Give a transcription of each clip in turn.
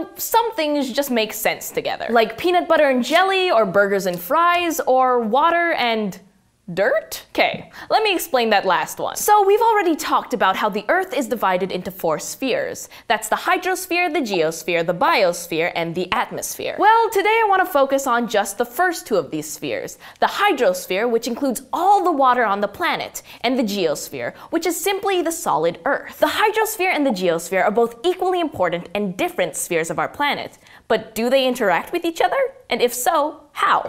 know, some things just make sense together. Like peanut butter and jelly, or burgers and fries, or water and dirt? Okay, let me explain that last one. So we've already talked about how the Earth is divided into 4 spheres. That's the hydrosphere, the geosphere, the biosphere, and the atmosphere. Well, today I want to focus on just the first 2 of these spheres. The hydrosphere, which includes all the water on the planet, and the geosphere, which is simply the solid Earth. The hydrosphere and the geosphere are both equally important and different spheres of our planet. But do they interact with each other? And if so, how?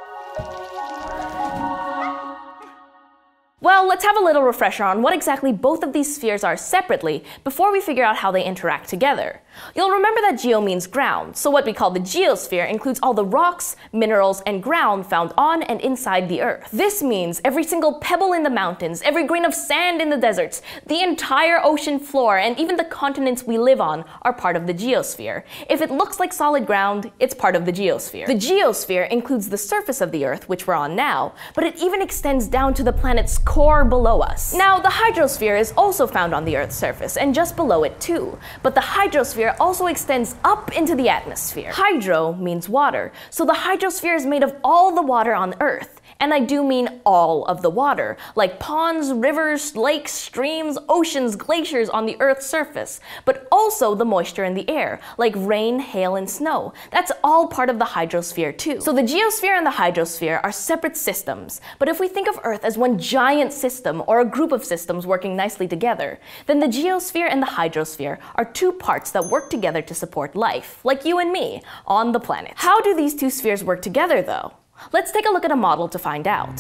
Well, let's have a little refresher on what exactly both of these spheres are separately before we figure out how they interact together. You'll remember that geo means ground, so what we call the geosphere includes all the rocks, minerals, and ground found on and inside the Earth. This means every single pebble in the mountains, every grain of sand in the deserts, the entire ocean floor, and even the continents we live on are part of the geosphere. If it looks like solid ground, it's part of the geosphere. The geosphere includes the surface of the Earth, which we're on now, but it even extends down to the planet's core below us. Now, the hydrosphere is also found on the Earth's surface, and just below it too. But the hydrosphere also extends up into the atmosphere. Hydro means water, so the hydrosphere is made of all the water on Earth. And I do mean all of the water, like ponds, rivers, lakes, streams, oceans, glaciers on the Earth's surface, but also the moisture in the air, like rain, hail, and snow. That's all part of the hydrosphere too. So the geosphere and the hydrosphere are separate systems, but if we think of Earth as one giant system or a group of systems working nicely together, then the geosphere and the hydrosphere are 2 parts that work together to support life, like you and me, on the planet. How do these 2 spheres work together though? Let's take a look at a model to find out.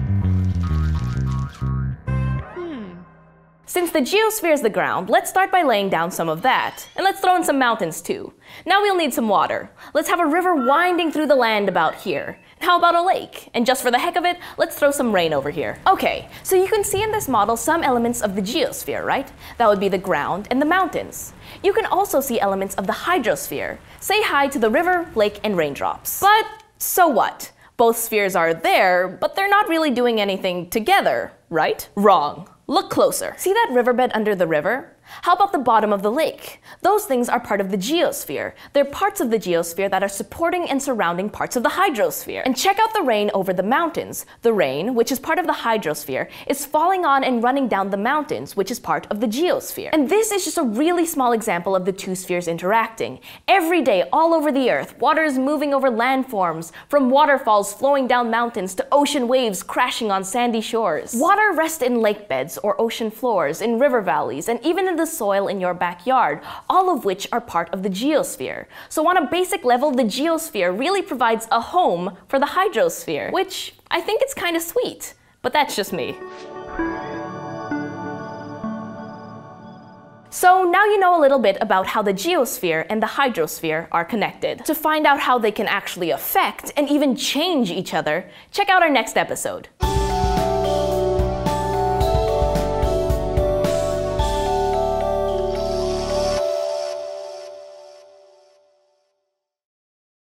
Since the geosphere is the ground, let's start by laying down some of that. And let's throw in some mountains too. Now we'll need some water. Let's have a river winding through the land about here. How about a lake? And just for the heck of it, let's throw some rain over here. Okay, so you can see in this model some elements of the geosphere, right? That would be the ground and the mountains. You can also see elements of the hydrosphere. Say hi to the river, lake, and raindrops. But so what? Both spheres are there, but they're not really doing anything together, right? Wrong. Look closer. See that riverbed under the river? How about the bottom of the lake? Those things are part of the geosphere. They're parts of the geosphere that are supporting and surrounding parts of the hydrosphere. And check out the rain over the mountains. The rain, which is part of the hydrosphere, is falling on and running down the mountains, which is part of the geosphere. And this is just a really small example of the 2 spheres interacting. Every day, all over the Earth, water is moving over landforms, from waterfalls flowing down mountains to ocean waves crashing on sandy shores. Water rests in lake beds or ocean floors, in river valleys, and even in the soil in your backyard, all of which are part of the geosphere. So on a basic level, the geosphere really provides a home for the hydrosphere, which I think it's kind of sweet, but that's just me. So now you know a little bit about how the geosphere and the hydrosphere are connected. To find out how they can actually affect and even change each other, check out our next episode.